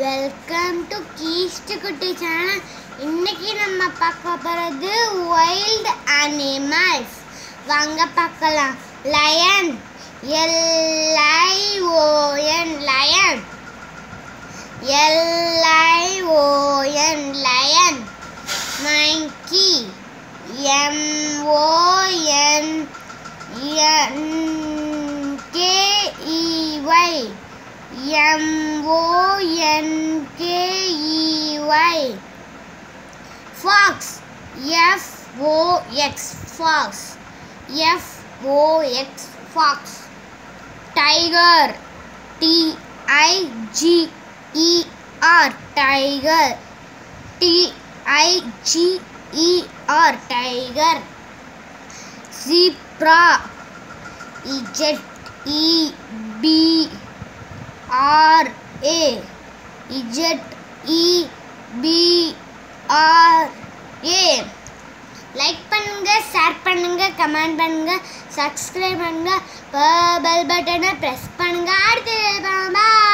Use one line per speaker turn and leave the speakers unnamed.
Welcome to கீஸ்ட் குட்டி channel. இன்னைக்கு நம்ம பார்க்க போகிறது வைல்ட் அனிமல்ஸ். வாங்க பார்க்கலாம். Lion, LION lion, LION lion. Monkey, MONKEY, fox, FOX, fox, fox. Tiger, TIGER, tiger, TIGER, tiger. Zebra, ZEBRA, like பண்ணுங்க, ஷேர் பண்ணுங்க, கமெண்ட் பண்ணுங்க, சப்ஸ்கிரைப் பண்ணுங்க, பெல் பட்டனை பிரஸ் பண்ணுங்க. அடுத்து பாய்.